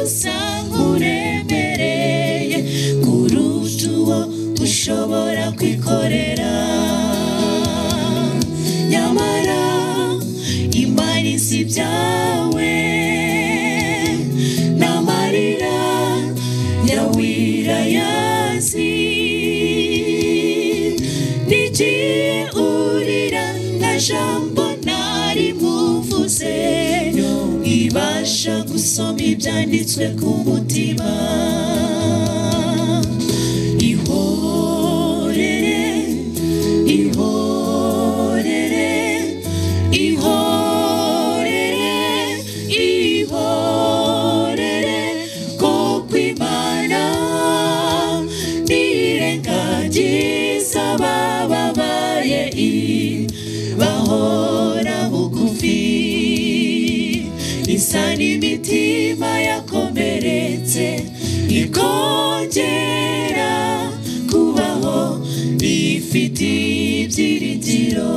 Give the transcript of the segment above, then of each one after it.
usa nk'uremereye kurusha uwo ushobora kwikorera nyamara imana isi byawe n'amarira yawira yazi nigiye urira nta jambo nari muvuze ibasha gusoma ibyanditswe ku mutima ihorere ihorere ihorere ihorere kuko imana nirengagiza abababaye bahora bugufi isa n'imitima yakomeretse ikongera kubaho ifite ibyiringiro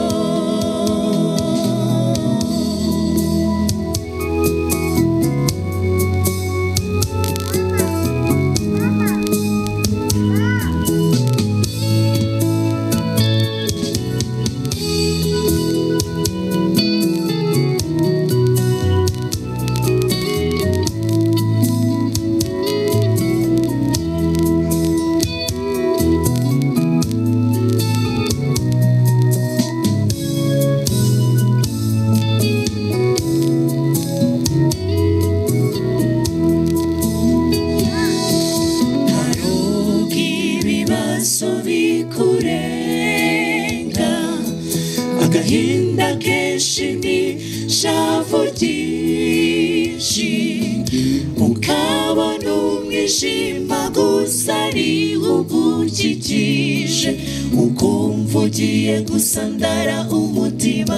agahinda kenshi n'ishavu ryinshi ukabona umwijima gusa ari ugukikije ukumva ugiye gusandara umutima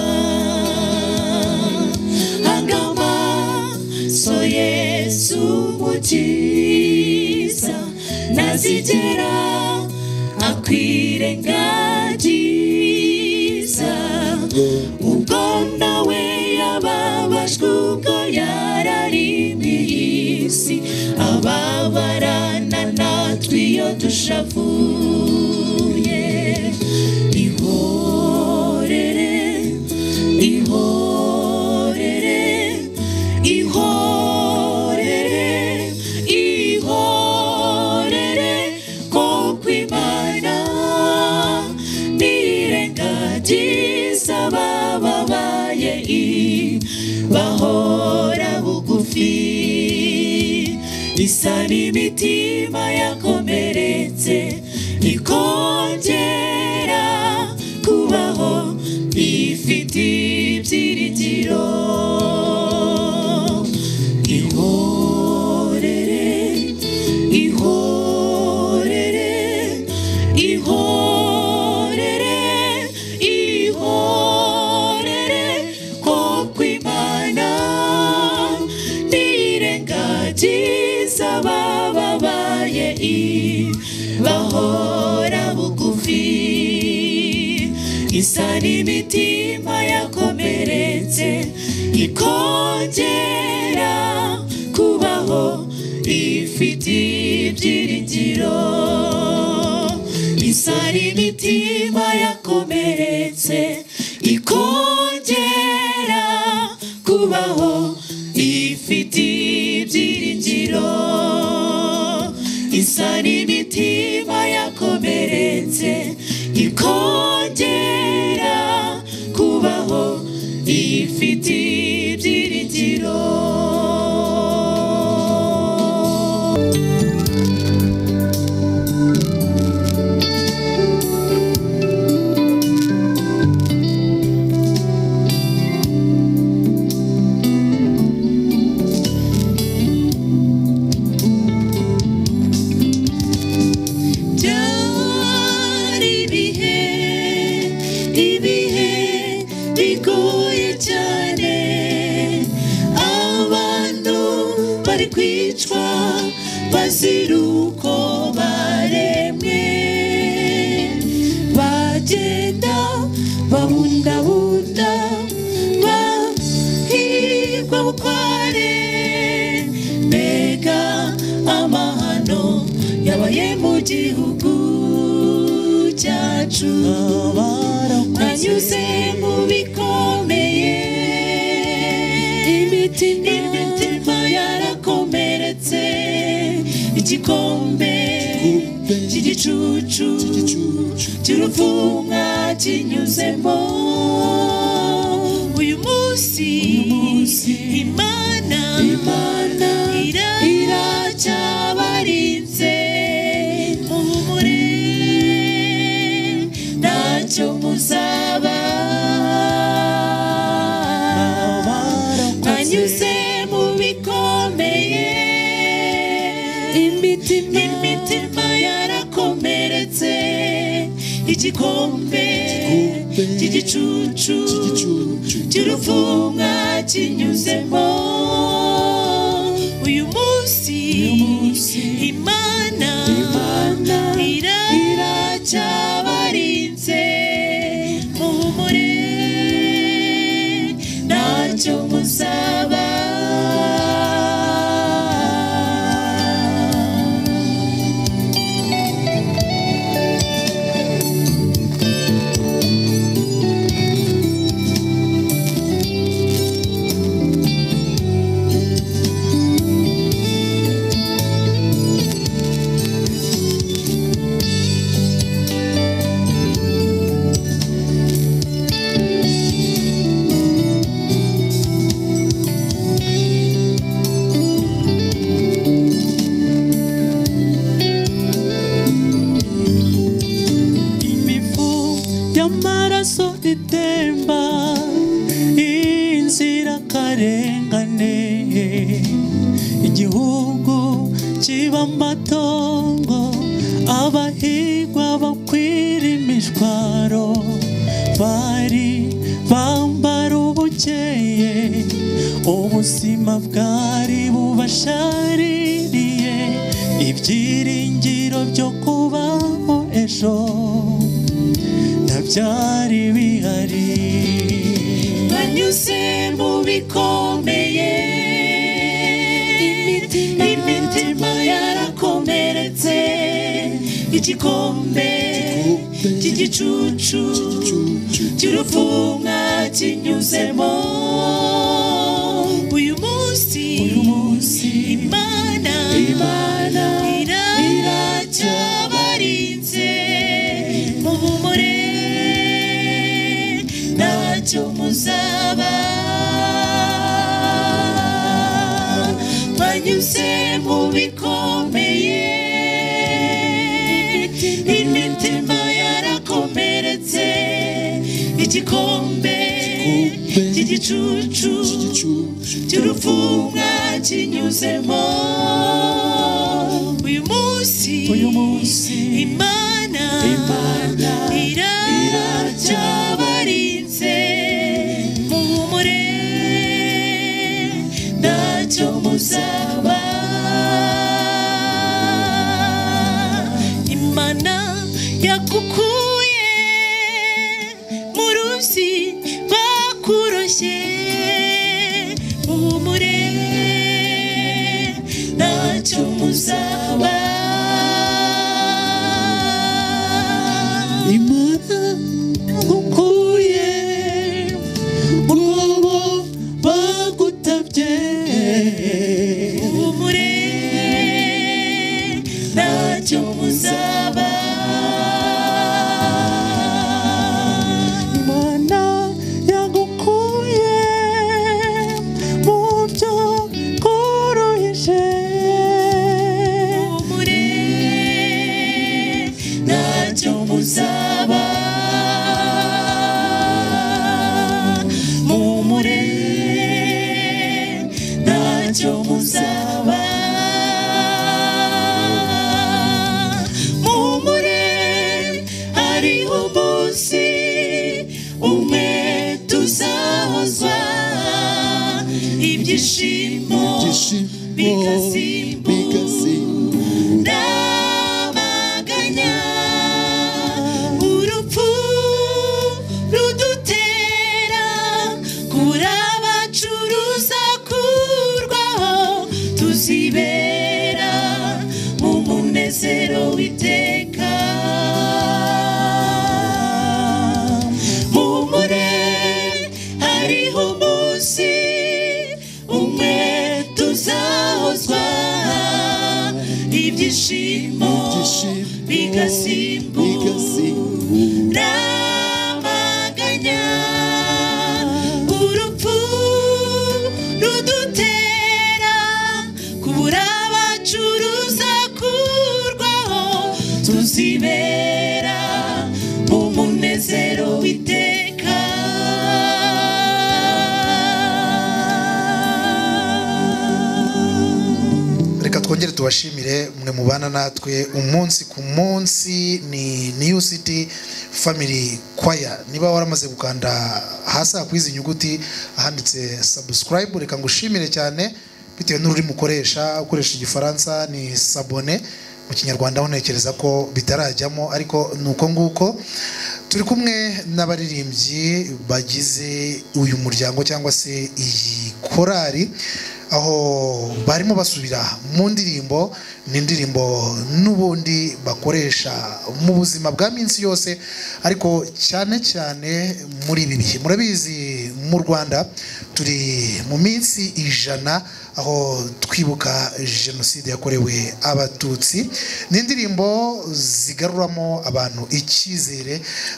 hangama so Yesu umukiza ntazigera akwirengagiza ubwo nawe yababajwe ubwo yararimiye isi ababarana natwe iyo dushavuye ihorere ihorere ihorere ihorere kuko imana nirengagiza abababaye bahora bugufi isa n'imitima yakomeretse ikongera kubaho ifite ibyiringiro ihorere ihorere ihorere ihorere kuko imana nirengagiza abababaye bahora bugufi isa n'imitima yakomeretse ikongera kubaho ifite ibyiringiro isa n'imitima yakomeretse ikongera kubaho ifite ibyiringiro isa n'imitima yakomeretse ikongera kubaho ifite ibyiringiro bigoye cyane abantu bari kwicwa bazira uko baremwe bagenda babundabunda bahigwa bukware bacu twanyuze mu bikomeye imitima yarakomeretse igikombe cy'igicucu cy'urupfu mwakinyuzemo uyu munsi Imana iracyabarinze muhumure ntacyo muzaba mwanyuze mu bikomeye imitima yarakomeretse igikombe cy'igicucu cy'urupfu mwakinyuzemo uyu munsi Imana iracyabarinze muhumure ntacyo muzaba itemba inzirakarengane igihugu kiba amatongo abahigwa bakwira imishwaro bari bambara ubukeye ubuzima bwari bubashaririye ibyiringiro byo kubaho ejo byari bihari banyuze mu bikomeye imitima yarakomeretse igikombe cy'igicucu cy'urupfu mwakinyuzemo uyu munsi Imana iracyabarinze muhumure ntacyo muzaba banyuze mu bikomeye imitima yarakomeretse igikombe cy'igicucu cy'urupfu mwakinyuzemo uyu munsi Imana iracyabarinze muhumure ntacyo muzaba Imana yagukuye mu ruzi bakuroshye muhumure ntacyo muzaba Imana yagukuye mu rwobo bagutabye muhumure ntacyo muzaba Imana yagukuye mu byo koroheje muhumure ntacyo muzaba muhumure ntacyo muzaba muhumure hariho umunsi umwe tuzahozwa ibyishimo bigasimbura amaganya urupfu rudutera kurabacuruza kurwaho tuzibera mu munezero w'iteka urupfu rudutera kubura abacu ruzakurwaho tuzibera mu munezero w'iteka. Reka twongere tubashimire mwe mubana natwe umunsi ku munsi. Ni New City Family Choir. Niba waramaze gukanda hasi kwizi nyuguti ahanditse subscribe, reka ngushimire cyane bitewe n'ururimi ukoresha igifaransa ni s'abonner, mu kinyarwanda ho ntekereza ko bitarajyamo, ariko nuko nguko. Turi kumwe n'abaririmbyi bagize uyu muryango cyangwa se iyi korali, aho barimo basubira mu ndirimbo. Ni indirimbo n'ubundi bakoresha mu buzima bwa minsi yose, ariko cyane cyane muri ibi bihe. Murabizi mu Rwanda turi mu minsi 100 aho twibuka jenoside yakorewe abatutsi. Ni indirimbo zigaruramo abantu icyizere,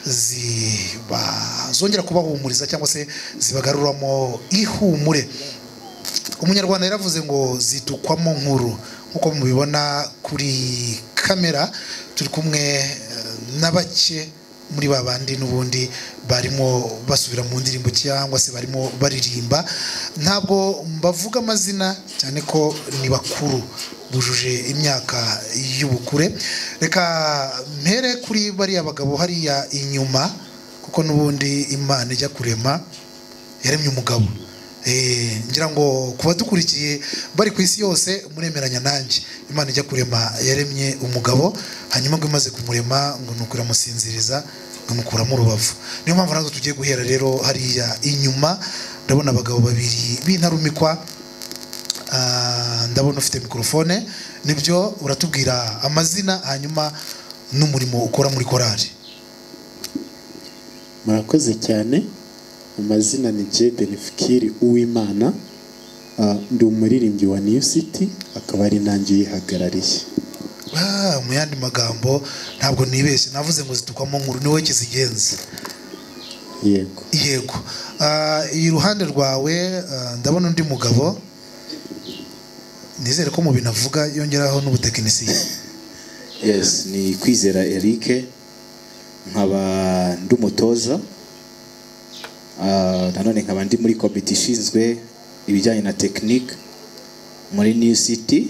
zongera kubahumuriza cyangwa se zibagaruramo ihumure. Umunyarwanda yaravuze ngo zitukwamo nkuru. Nkuko mubibona kuri kamera, turi kumwe na bake muri babandi n'ubundi barimo basubira mu ndirimbo cyangwa se barimo baririmba. Ntabwo mbavuga amazina cyane ko ni bakuru, bujuje imyaka y'ubukure. Reka mpere kuri bariya bagabo hariya inyuma, kuko n'ubundi Imana ijya kurema yaremye umugabo. Ngira ngo kuba dukurikiye bari ku isi yose muremeranya nanjye, Imana ijya kurema yaremye umugabo, hanyuma ngo imaze kumurema ngo nukura musinziriza ngamukuramo urubavu. Niyo mpamvu nazo tugiye guhera rero hariya inyuma. Ndabona abagabo babiri b'intarumikwa, ndabona ufite mikrofone. Nibyo uratubwira amazina hanyuma n'umurimo ukora muri korali. Murakoze cyane. Amazina ni Jeden Fikiri Uwimana, ndi umuririmbyi wa New City, akaba ari nanjye yihagarariye. Mu yandi magambo ntabwo nibeshye, navuze ngo zitukwamo nkuru, niwe kizigenza. Yego. Yego. Iruhande rwawe ndabona undi mugabo, nizere ko mu binavuga yongeraho n'ubutekinisiye. Yes, ni Kwizera Eric, nkaba ndi umutoza. Nanone nkaba ndi muri komite ishinzwe ibijyanye na tekinike muri New City.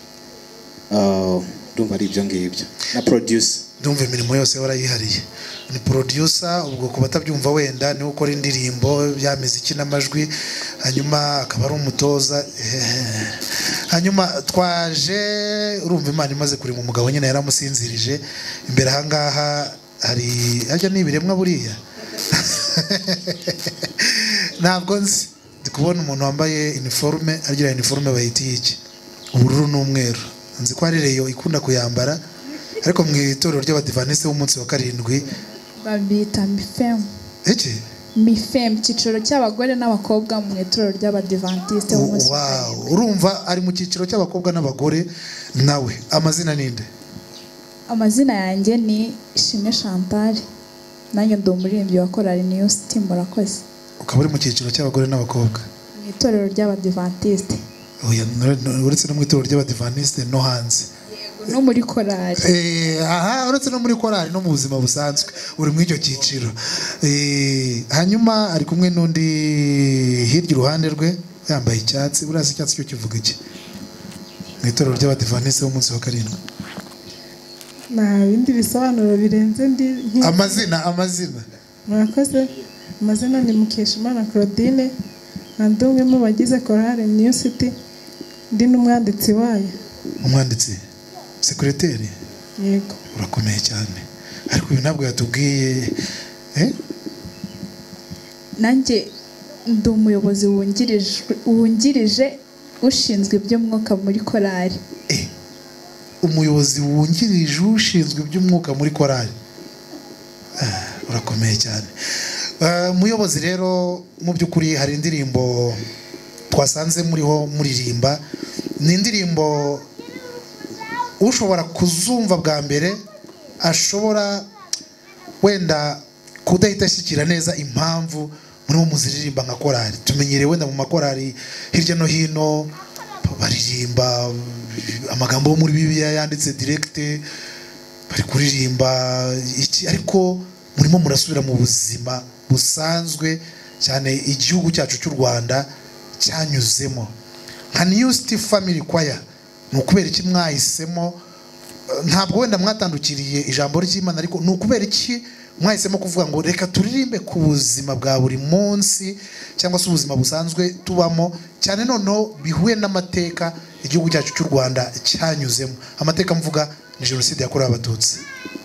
Ndumva ari ibyo ngibyo na producer. Ndumva imirimo yose warayihariye. Ni producer, ubwo ku batabyumva wenda ni ukora indirimbo by'amiziki n'amajwi, hanyuma akaba ari umutoza. Hanyuma twaje, urumva Imana imaze kurema umugabo nyine yaramusinzirije. Imbere ahangaha hari ajya n'ibiremwa buriya. Ntabwo nzi, ndi kubona umuntu wambaye uniforme, agira uniforme bayitiye iki, ubururu n'umweru. Nzi ko ari Reyo ikunda kuyambara, ariko mu itorero ry'Abadiventiste b'umunsi wa 7 babita Mifem. Iki? Mifem, cyiciro cy'abagore n'abakobwa mu itorero ry'Abadiventiste b'umunsi wa 7. Wow, urumva ari mu cyiciro cy'abakobwa n'abagore. Nawe amazina ninde? Amazina yanjye ni Ishimwe Chantal, nanjye ndi umuririmbyi wa korali New City. Murakoze. Ukaba uri mu cyiciro cy'abagore n'abakobwa mu itorero ry'Abadiventiste. Oya, uretse no mu itorero ry'Abadiventiste no hanze. Yego, no muri korali. Aha, uretse no muri korali no mu buzima busanzwe uri mu icyo cyiciro. Hanyuma ari kumwe n'undi hirya iruhande rwe yambaye icyatsi. Urazi icyatsi cyo kivuga iki mu itorero ry'Abadiventiste b'umunsi wa 7? Nta bindi bisobanuro birenze ndi. Amazina. Murakoze. Amazina ni Mukeshimana Claudine, ndi umwe mu bagize korali New City, ndi n'umwanditsi wayo. Umwanditsi? Sekreteri? Yego. Urakomeye cyane. Ariko ibi ntabwo yatubwiye. Nanjye ndi umuyobozi wungirije ushinzwe iby'umwuka muri korali. Umuyobozi wungirije ushinzwe iby'umwuka muri korali. Urakomeye cyane. Umuyobozi rero, mu by'ukuri hari indirimbo twasanze muriho muririmba. Ni indirimbo ushobora kuzumva bwa mbere ashobora wenda kudahita ashyikira neza impamvu murimo muziririmba nka korari. Tumenyereye wenda mu makorari hirya no hino baririmba amagambo yo muri Bibiliya yanditse direct, bari kuririmba iki, ariko murimo murasubira mu buzima busanzwe cyane igihugu cyacu cy'u Rwanda cyanyuzemo. Nka New City Family Choir ni ukubera iki mwahisemo, ntabwo wenda mwatandukiriye ijambo ry'Imana, ariko ni ukubera iki mwahisemo kuvuga ngo reka turirimbe ku buzima bwa buri munsi cyangwa se ubuzima busanzwe tubamo, cyane noneho bihuye n'amateka igihugu cyacu cy'u Rwanda cyanyuzemo? Amateka mvuga ni jenoside yakorewe Abatutsi.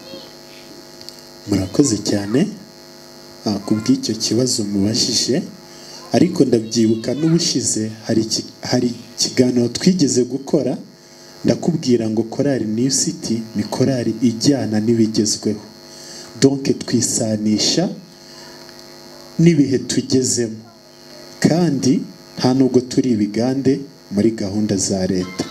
Murakoze cyane ku bw'icyo kibazo mubashije, ariko ndabyibuka n'ubushize hari ikiganiro twigeze gukora, ndakubwira ngo korari New City ni korari ijyana n'ibigezweho, donc twisanisha n'ibihe tugezemo, kandi nta nubwo turi ibigande muri gahunda za leta.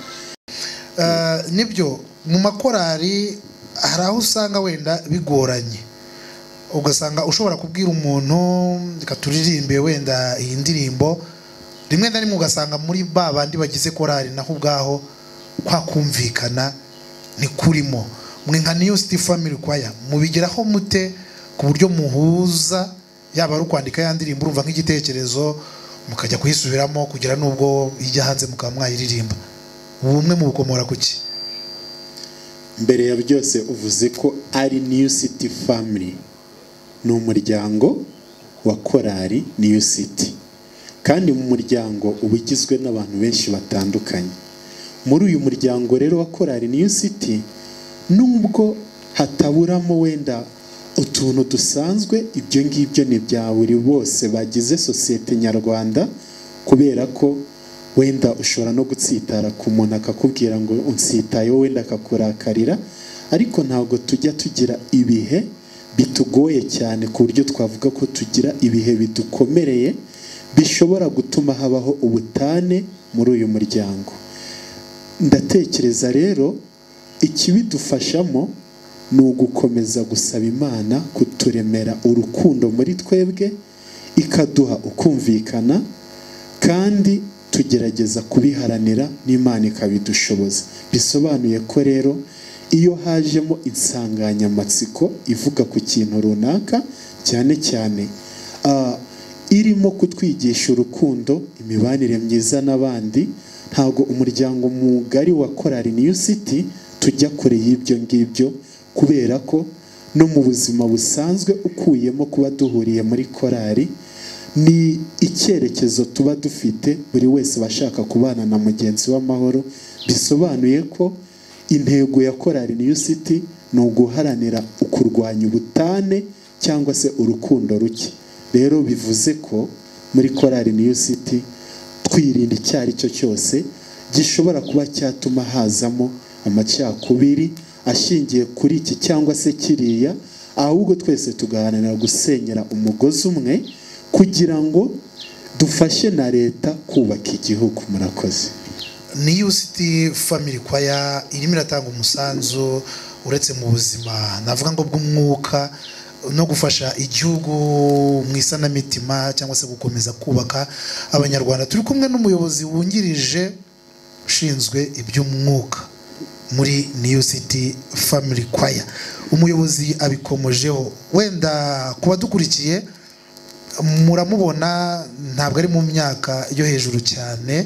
Nibyo mu makorari hari aho usanga wenda bigoranye, ugasanga ushobora kubwira umuntu reka turirimbe wenda iyi ndirimbo, rimwe na rimwe ugasanga muri babandi bagize korari naho ubwaho kwakumvikana ni kurimo. Mwe nka New City Family Choir mubigeraho mute ku buryo muhuza, yaba ari kwandika ya ndirimbo urumva nk'igitekerezo mukajya kuyisubiramo kugira nubwo ijya hanze mukaba mwayiririmba? Ubumwe mu bukomora kuki? Mbere ya byose uvuze ko ari New City Family, ni umuryango wa korari New City, kandi mu muryango ubigizwe n'abantu benshi batandukanye. Muri uyu muryango rero wa korari New City, nubwo hataburamo wenda utuntu dusanzwe, ibyo ngibyo ni bya buri bose bagize sosiyete nyarwanda, kubera ko wenda ushobora no gutsitara ku muntu akakubwira ngo unsitayeho, wenda akakurakarira, ariko ntabwo tujya tugira ibihe bitugoye cyane ku buryo twavuga ko tugira ibihe bidukomereye bishobora gutuma habaho ubutane muri uyu muryango. Ndatekereza rero ikibidufashamo ni ugukomeza gusaba Imana kuturemera urukundo muri twebwe, ikaduha ukumvikana, kandi tugerageza kubiharanira n'Imana ikabidushoboza. Bisobanuye ko rero iyo hajemo insanganyamatsiko ivuga ku kintu runaka, cyane cyane irimo kutwigisha urukundo, imibanire myiza n'abandi, ntabwo umuryango mugari wa korari New City tujya kure y'ibyo ngibyo, kubera ko no mu buzima busanzwe ukuyemo kuba duhuriye muri korari, ni icyerekezo tuba dufite, buri wese bashaka kubana na mugenzi w'amahoro. Bisobanuye ko intego ya korari New City ni uguharanira ukurwanya ubutane cyangwa se urukundo ruke. Rero bivuze ko muri korari New City twirinda icyo ari cyo cyose gishobora kuba cyatuma hazamo amacakubiri ashingiye kuri iki cyangwa se kiriya, ahubwo twese tugaharanira gusenyera umugozi umwe kugira ngo dufashe na leta kubaka igihugu. Murakoze. New City Family Choir irimo iratanga umusanzu uretse mu buzima navuga ngo bw'umwuka no gufasha igihugu mu isanamitima cyangwa se gukomeza kubaka abanyarwanda. Turi kumwe n'umuyobozi wungirije ushinzwe iby'umwuka muri New City Family Choir. Umuyobozi abikomojeho, wenda kuba dukurikiye muramubona ntabwo ari mu myaka yo hejuru cyane,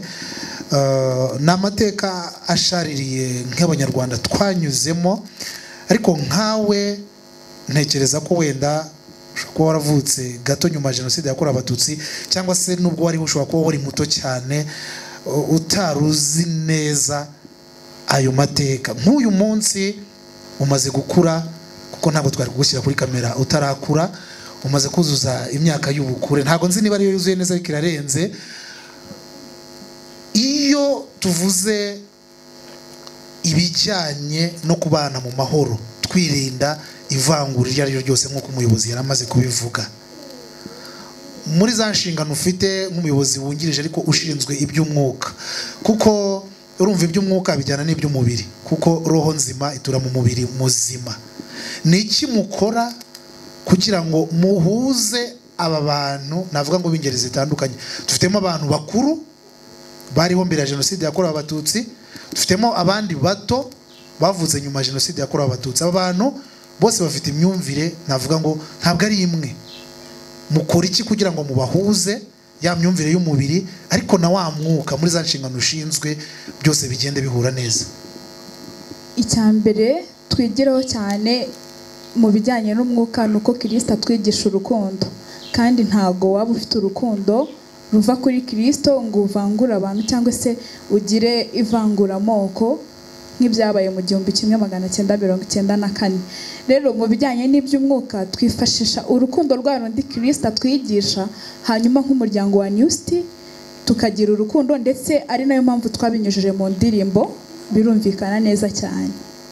n'amateka ashaririye nk'abanyarwanda twanyuzemo, ariko nkawe ntekereza ko wenda ushobora kuba waravutse gato nyuma ya jenoside yakorewe Abatutsi, cyangwa se nubwo wari ushobora kuba wari muto cyane utaruzi neza ayo mateka. Nk'uyu munsi umaze gukura, kuko ntabwo twari kugushyira kuri kamera utarakura, umaze kuzuza imyaka y'ubukure, ntabwo nzi niba ariyo yuzuye neza ariko irarenze. Iyo tuvuze ibijyanye no kubana mu mahoro, twirinda ivangura iryo ari ryo ryose nk'uko umuyobozi yari amaze kubivuga, muri za nshingano ufite nk'umuyobozi wungirije ariko ushinzwe iby'umwuka, kuko urumva iby'umwuka bijyana n'iby'umubiri, kuko roho nzima itura mu mubiri muzima. Ni iki mukora kugira ngo muhuze aba bantu navuga ngo b'ingeri zitandukanye. Dufitemo abantu bakuru bariho mbere ya jenoside yakorewe abatutsi, dufitemo abandi bato bavutse nyuma ya jenoside yakorewe abatutsi. Aba bantu bose bafite imyumvire navuga ngo ntabwo ari imwe. Mukora iki kugira ngo mubahuze ya myumvire y'umubiri ariko na wa mwuka muri za nshingano ushinzwe byose bigende bihura neza? Icyambere twigiraho cyane mu bijyanye n'umwuka nuko Kristo atwigisha urukundo, kandi ntago waba ufite urukundo ruva kuri Kristo ngo uvangure abantu cyangwa se ugire ivanguramoko nk'ibyabaye mu 1994. Rero mu bijyanye n'iby'umwuka twifashisha urukundo rwa rundi Kristo atwigisha, hanyuma nk'umuryango wa New City tukagira urukundo, ndetse ari nayo mpamvu twabinyujije mu ndirimbo birumvikana neza cyane.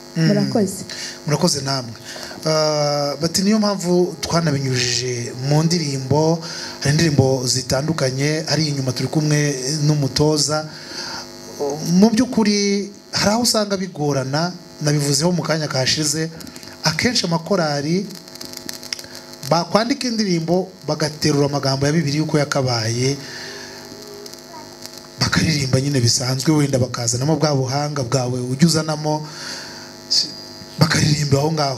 Murakoze namwe. Bati niyo mpamvu twanabinyujije mu ndirimbo. Hari indirimbo zitandukanye, ari inyuma turi kumwe n'umutoza. Mu by'ukuri hari aho usanga bigorana, nabivuzeho mu kanya kashize. Akenshi amakorari bakwandika indirimbo bagaterura amagambo ya Bibiliya uko yakabaye, bakaririmba nyine bisanzwe, wenda bakazanamo bwa buhanga bwawe ujya uzanamo, bakaririmba aho ngaho.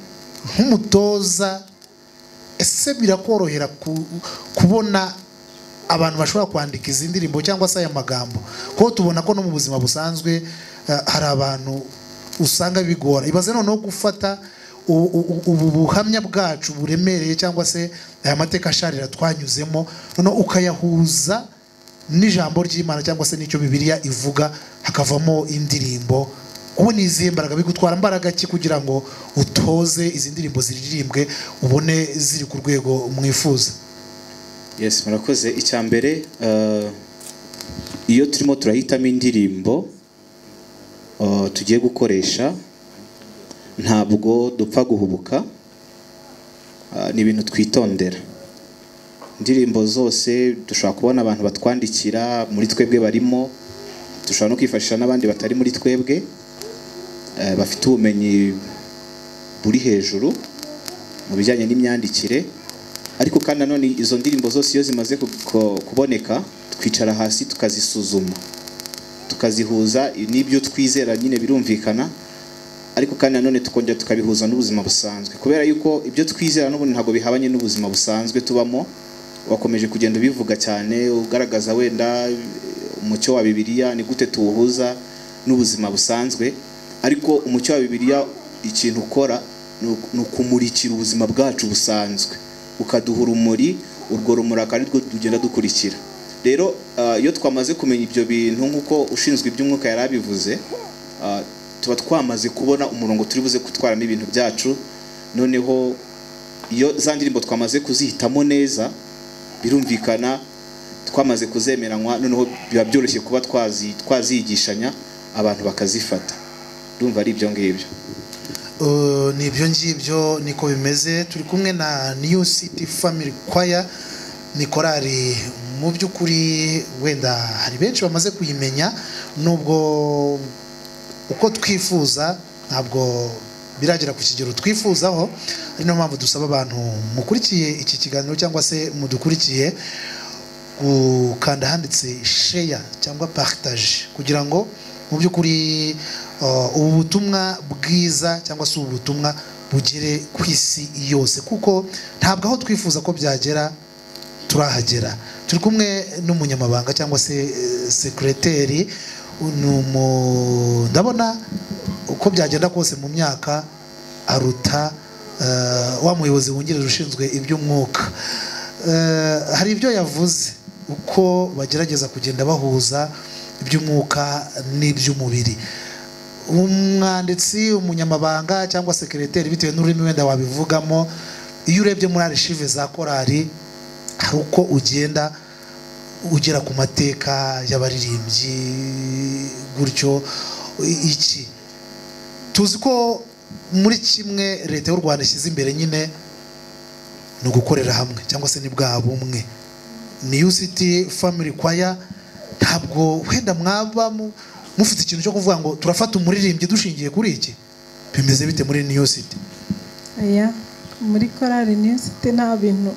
Nk'umutoza, ese birakorohera kubona abantu bashobora kwandika izi ndirimbo cyangwa se aya magambo? Kuko tubona ko no mu buzima busanzwe hari abantu usanga bigora. Ibaze noneho gufata ubu buhamya bwacu buremereye cyangwa se aya mateka asharira twanyuzemo, noneho ukayahuza n'ijambo ry'Imana cyangwa se n'icyo Bibiliya ivuga, hakavamo indirimbo. Ubu ni izihe mbaraga bigutwara mbaraga ki kugira ngo utoze izi ndirimbo ziririmbwe ubone ziri ku rwego mwifuza? Yes, murakoze. Icyambere iyo turimo turahitamo indirimbo tugiye gukoresha, ntabwo dupfa guhubuka, ni ibintu twitondera. Indirimbo zose dushobora kubona abantu batwandikira, muri twebwe barimo, dushobora no kwifashisha n'abandi batari muri twebwe bafite ubumenyi buri hejuru mu bijyanye n'imyandikire. Ariko kandi nanone izo ndirimbo zose iyo zimaze kuboneka, twicara hasi tukazisuzuma, tukazihuza n'ibyo twizera, nyine birumvikana. Ariko kandi nanone tukongera tukabihuza n'ubuzima busanzwe, kubera yuko ibyo twizera n'ubundi ntabwo bihabanye n'ubuzima busanzwe tubamo. Wakomeje kugenda bivuga cyane ugaragaza wenda umucyo wa Bibiliya ni gute tuwuhuza n'ubuzima busanzwe. Ariko umucyo wa Bibiliya ikintu ukora ni ukumurikira ubuzima bwacu busanzwe, ukaduha urumuri, urwo rumuri akaba arirwo tugenda dukurikira. Rero iyo twamaze kumenya ibyo bintu nk'uko ushinzwe iby'umwuka yari abivuze, tuba twamaze kubona umurongo turi buze gutwaramo ibintu byacu. Noneho iyo za ndirimbo twamaze kuzihitamo neza, birumvikana twamaze kuzemeranywa, noneho biba byoroshye kuba twazigishanya abantu bakazifata. Ndumva ari ibyo ngibyo. Ni ibyo ngibyo niko bimeze. Turi kumwe na New City Family Choir. Ni korari mu by'ukuri wenda hari benshi bamaze kuyimenya, nubwo uko twifuza ntabwo biragera ku kigero twifuzaho. Ari no mpamvu dusaba abantu mukurikiye iki kiganiro cyangwa se mudukurikiye gukanda handitse share cyangwa partage, kugira ngo mu by'ukuri ubu butumwa bwiza cyangwa se ubu butumwa bugere ku isi yose, kuko ntabwo aho twifuza ko byagera turahagera. Turi kumwe n'umunyamabanga cyangwa se sekreteri. Ndabona uko byagenda kose mu myaka aruta wa muyobozi wungirije ushinzwe iby'umwuka. Hari ibyo yavuze uko bagerageza kugenda bahuza iby'umwuka n'iby'umubiri. Umwanditsi, umunyamabanga cyangwa sekreteri, bitewe n'ururimi wenda wabivugamo, iyo urebye muri archive za korari hari uko ugenda ugera ku mateka y'abaririmbyi gutyo. Iki tuzi ko muri kimwe leta y'u Rwanda ishyize imbere nyine ni ugukorera hamwe cyangwa se ni bwa bumwe. New City Family Choir ntabwo wenda mwaba mufite ikintu cyo kuvuga ngo turafata umuririmbyi dushingiye kuri iki? Bimeze bite muri New City? Aya muri korari New City nta bintu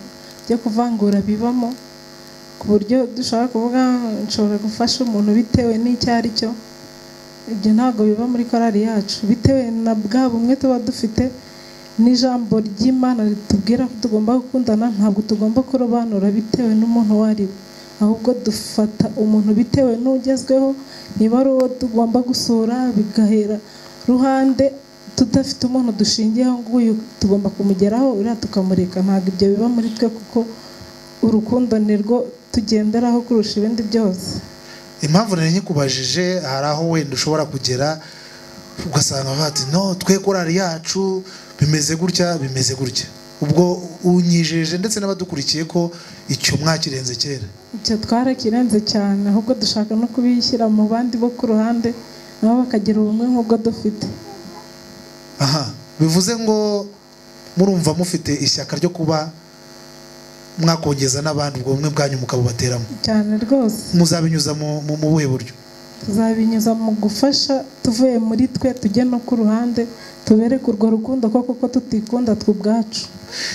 byo kuvangura bibamo, ku buryo dushobora kuvuga nshobora gufasha umuntu bitewe n'icyo ari cyo. Ibyo ntabwo biba muri korali yacu, bitewe na bwa bumwe tuba dufite n'ijambo ry'Imana ritubwira ko tugomba gukundana. Ntabwo tugomba kurobanura bitewe n'umuntu uwo ari we, ahubwo dufata umuntu bitewe n'ugezweho. Niba ari uwo tugomba gusura bigahera ruhande, tudafite umuntu dushingiyeho ngo uyu tugomba kumugeraho uriya tukamureka. Ntabwo ibyo biba muri twe, kuko urukundo ni rwo tugenderaho kurusha ibindi byose. Impamvu nari nkikubajije, hari aho wenda ushobora kugera ugasanga bati no twe korali yacu bimeze gutya bimeze gutya, ubwo unyijeje ndetse n'abadukurikiye ko icyo mwakirenze kera. Icyo twarakirenze cyane, ahubwo dushaka no kubishyira mu bandi bo ku ruhande nabo bakagira ubumwe nk'ubwo dufite. Aha, bivuze ngo murumva mufite ishyaka ryo kuba mwakongeza n'abandi, ubwo bumwe bwanyu mukabubateramo cyane rwose. muzabinyuza mu buhe buryo? Tuzabinyuza mu gufasha tuvuye muri twe, tujye no ku ruhande tubereke urwo rukundo ko tutikunda twe ubwacu.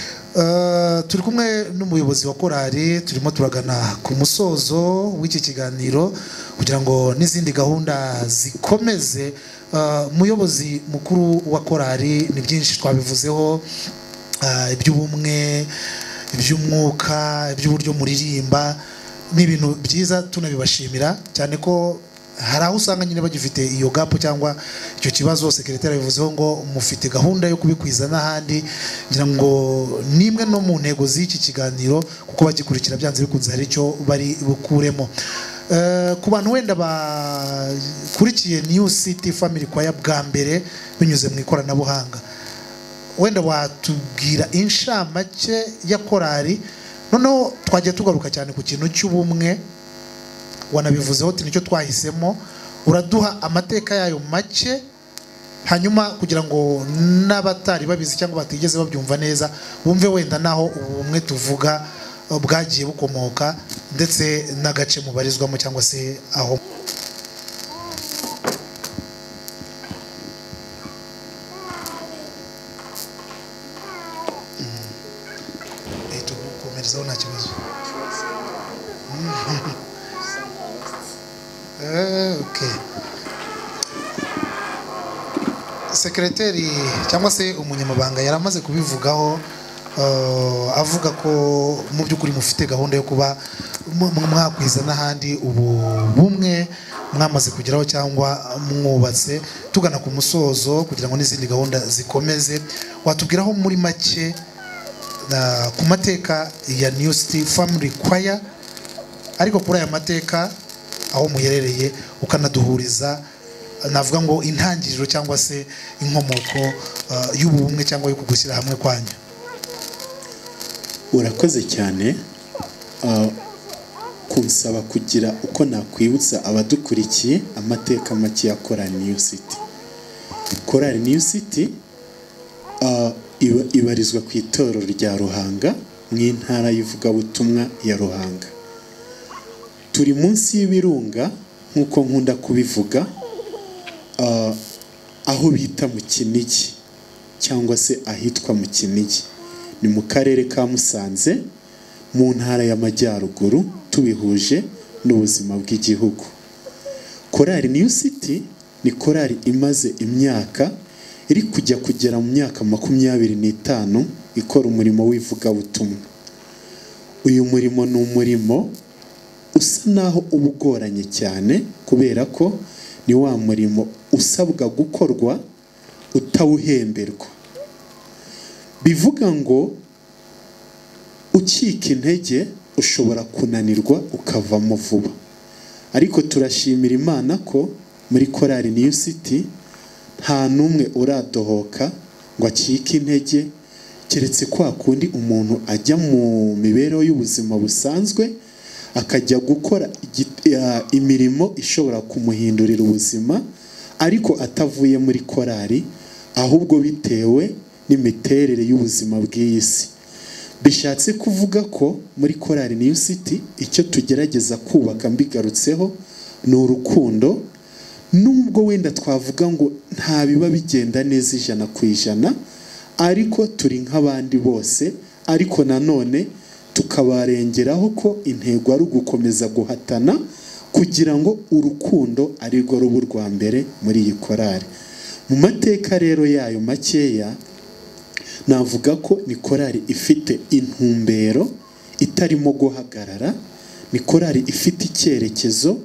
Turi kumwe n'umuyobozi wa korali, turimo turagana ku musozo w'iki kiganiro kugira ngo n'izindi gahunda zikomeze. Umuyobozi mukuru wa korali, ni byinshi twabivuzeho, iby'ubumwe, iby'umwuka, iby'uburyo muririmba, ni ibintu byiza tunabibashimira cyane ko hari aho usanga nyine bagifite iyo gapu cyangwa icyo kibazo. Sekretari bivuzeho ngo mufite gahunda yo kubikwiza n'ahandi, ngira ngo nimwe no mu ntego z'iki kiganiro, kuko bagikurikira byanze bikunze hari icyo bari bukuremo. Ku bantu wenda bakurikiye New City Family Choir bwa mbere binyuze mu ikoranabuhanga, wenda watubwira inshamake ya korali, noneho twagiye tugaruka cyane ku kintu cy'ubumwe, wanabivuzeho uti nicyo twahisemo. Uraduha amateka yayo make, hanyuma kugira ngo n'abatari babizi cyangwa batigeze babyumva neza bumve wenda naho ubumwe tuvuga bwagiye bukomoka, ndetse n'agace mubarizwamo cyangwa se aho. Tugukomerezaho nta kibazo. Okay. Sekretari cyangwa se umunyamabanga yaramaze kubivugaho, avuga ko mu by'ukuri mufite gahunda yo kuba mwakwiza n'ahandi ubu bumwe mwamaze kugeraho cyangwa mwubatse. Tugana ku musozo kugira ngo n'izindi gahunda zikomeze, watubwiraho muri make ku mateka ya New City Family Choir, ariko kuri aya mateka aho muherereye ukanaduhuriza, navuga ngo intangiriro cyangwa se inkomoko y'ubumwe cyangwa yo kugushyira hamwe kwanyu. Urakoze cyane kunsaba kugira uko nakwibutsa abadukurikiye amateka make ya korali New City. Korali New City ibarizwa ku itorero rya Ruhanga mu intara y'ivugabutumwa ya Ruhanga. Turi munsi y'ibirunga nk'uko nkunda kubivuga, aho bita mu Kinigi cyangwa se ahitwa mu Kinigi, ni mu karere ka Musanze mu ntara y'Amajyaruguru, tubihuje n'ubuzima bw'igihugu. Korali New City ni korali imaze imyaka iri kugera mu myaka 25 ikora umurimo w'ivugabutumwa. Uyu murimo ni umurimo usa naho ubugoranye cyane, kubera ko ni wa murimo usabwa gukorwa utawuhemberwa. Bivuga ngo ucika intege ushobora kunanirwa ukavamo vuba, ariko turashimira Imana ko muri korali New City nta numwe uradohoka ngo acike intege, keretse kwa kundi umuntu ajya mu mibereho y'ubuzima busanzwe akajya gukora imirimo ishobora kumuhindurira ubuzima, ariko atavuye muri korali, ahubwo bitewe n'imiterere y'ubuzima bw'iyi si. Bishatse kuvuga ko muri korali New City icyo tugerageza kubaka, mbigarutseho, ni urukundo. Nubwo wenda twavuga ngo nta biba bigenda neza 100%, ariko turi nk'abandi bose, ariko nanone tukabarengeraho ko intego ari ugukomeza guhatana kugira ngo urukundo ari rwo ruba urwa mbere muri iyi korari. Mu mateka rero yayo makeya navuga ko ni korari ifite intumbero itarimo guhagarara, ni korari ifite icyerekezo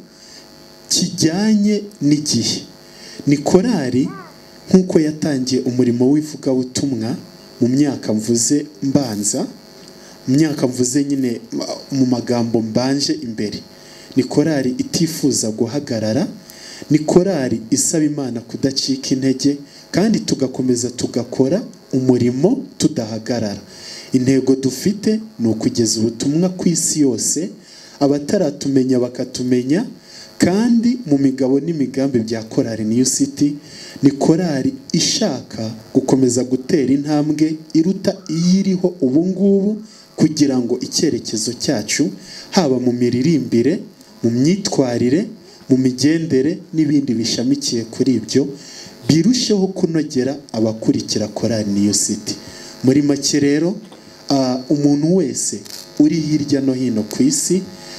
kijyanye n'igihe, ni korari nk'uko yatangiye umurimo w'ivugabutumwa mu myaka mvuze mbanza, mu myaka mvuze nyine mu magambo mbanje imbere. Ni korari itifuza guhagarara, ni korari isaba Imana kudacika intege kandi tugakomeza tugakora umurimo tudahagarara. Intego dufite ni ukugeza ubutumwa ku isi yose, abataratumenya bakatumenya, kandi mu migabo n'imigambi bya korari New City ni korari ishaka gukomeza gutera intambwe iruta iyiriho ubu ngubu kugira ngo icyerekezo cyacu haba mu miririmbire, mu myitwarire, mu migendere n'ibindi bishamikiye kuri ibyo birusheho kunogera abakurikira korari New City. Muri make rero umuntu wese uri hirya no hino ku isi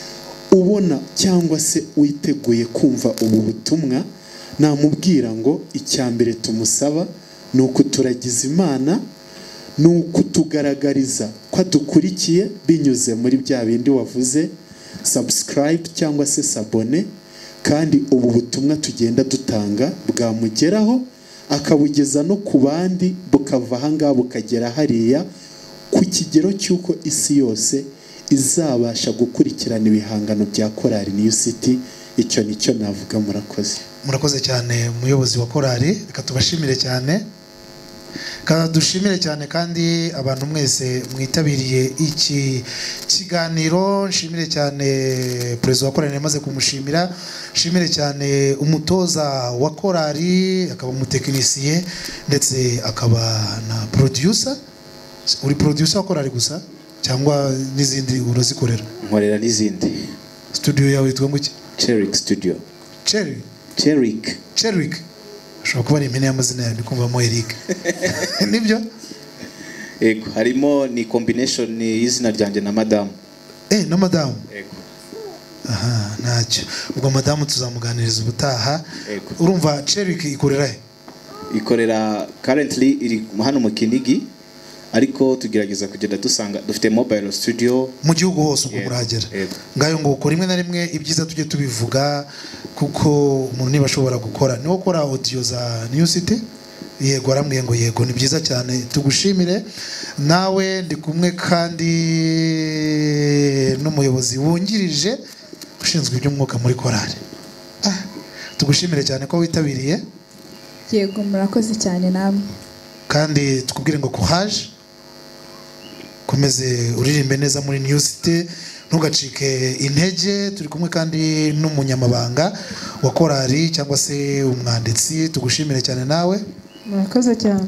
ubona cyangwa se witeguye kumva ubu butumwa, namubwira ngo icyambere tumusaba ni ukuturagiza Imana, ni ukutugaragariza ko dukurikiye binyuze muri bya bindi wavuze subscribe cyangwa se sabone, kandi ubu butumwa tugenda dutanga bwamugeraho akabugeza no ku bandi, bukava ahangaha bukagera hariya ku kigero cy'uko isi yose izabasha gukurikirana ibihangano bya korari New City. Icyo nicyo navuga. Murakoze cyane umuyobozi wa korari, reka tubashimire cyane, dushimire cyane kandi abantu mwese mwitabiriye iki kiganiro. Nshimire cyane perezida wa korari, yamaze kumushimira. Nshimire cyane umutoza wa korari, akaba umutekinisiye ndetse akaba na producer. Uri producer wa korari gusa cyangwa n'izindi urazikorera? Nkorera n'izindi. Studio yawe yitwa ngo iki? Cherick Studio. Cherick. Ashobora kuba ari impine y'amazina yawe, ndikumvamo Eric. Nibyo? Ego, harimo ni combination y'izina ryanjye na Madame. Na Madame? Ego. Aha, ntacyo. Ubwo Madame tuzamuganiriza ubutaha. Ego. Urumva Cherick ikorera he? Ikorera currently iri hano mu Kinigi, ariko tugerageza kugenda dusanga dufite mobile studio mu gihugu hose uko muragera. Ngayo ngo ukora rimwe na rimwe ibyiza tujye tubivuga, kuko umuntu niba ashobora gukora niwo ukora audio za New City. Yego, arambwiye ngo yego, ni byiza cyane, tugushimire. Nawe ndi kumwe kandi n'umuyobozi wungirije ushinzwe iby'umwuka muri korari. Tugushimire cyane ko witabiriye. Yego, murakoze cyane namwe. Kandi tukubwire ngo courage, komeze uririmbe neza muri New City, ntugacike intege. Turi kumwe kandi n'umunyamabanga wa korari cyangwa se umwanditsi. Tugushimire cyane nawe. Murakoze cyane.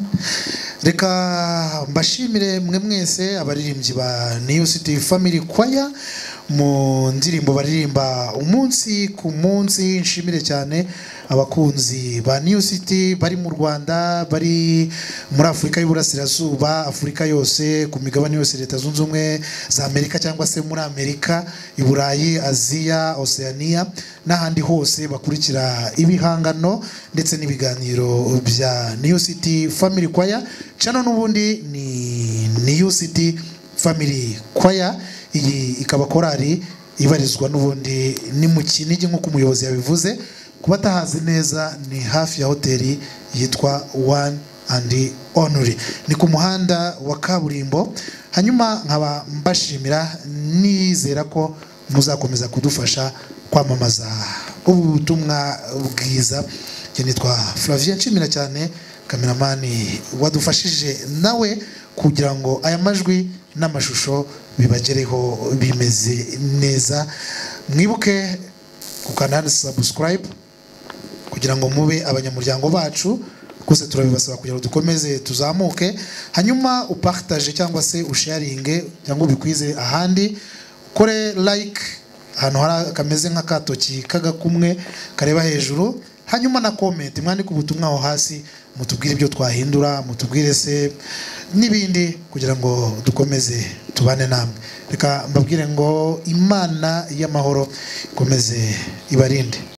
Reka mbashimire mwe mwese abaririmbyi ba New City Family Choir mu ndirimbo baririmba umunsi ku munsi. Nshimire cyane abakunzi ba New City bari mu Rwanda, bari muri Afurika y'Uburasirazuba, Afurika yose, ku migabane yose, Leta Zunze Ubumwe za Amerika cyangwa se muri Amerika, i Burayi, Aziya, Oceania n'ahandi hose bakurikira ibihangano ndetse n'ibiganiro bya New City Family Choir. Channel n'ubundi ni New City Family Choir. Iyi ikaba korari ibarizwa n'ubundi ni mu Kinigi nk'uko umuyobozi yabivuze. Kuba tahazi neza ni hafi ya hoteli yitwa One and Only, ni ku muhanda wa kaburimbo. Hanyuma nkaba mbashimira, nizera ko muzakomeza kudufasha kwamamaza ubutumwa bwiza. Nitwa Flavien, nshimira cyane kameramani wadufashije nawe kugira ngo aya majwi n'amashusho bibagereho bimeze neza. Mwibuke gukanda subscribe kugira ngo mube abanyamuryango bacu. Kose turabibasaba kugira ngo dukomeze tuzamuke. Hanyuma upartage cyangwa se usharinge cyangwa ubikwize ahandi. Kore like ahantu hari kameze nk'akatoki kagakumwe kareba hejuru. hanyuma na comment mwandike ubutumwa aho hasi mutubwire ibyo twahindura, mutubwire se n'ibindi kugira ngo dukomeze tubane namwe. Reka mbabwire ngo Imana y'amahoro ikomeze ibarinde.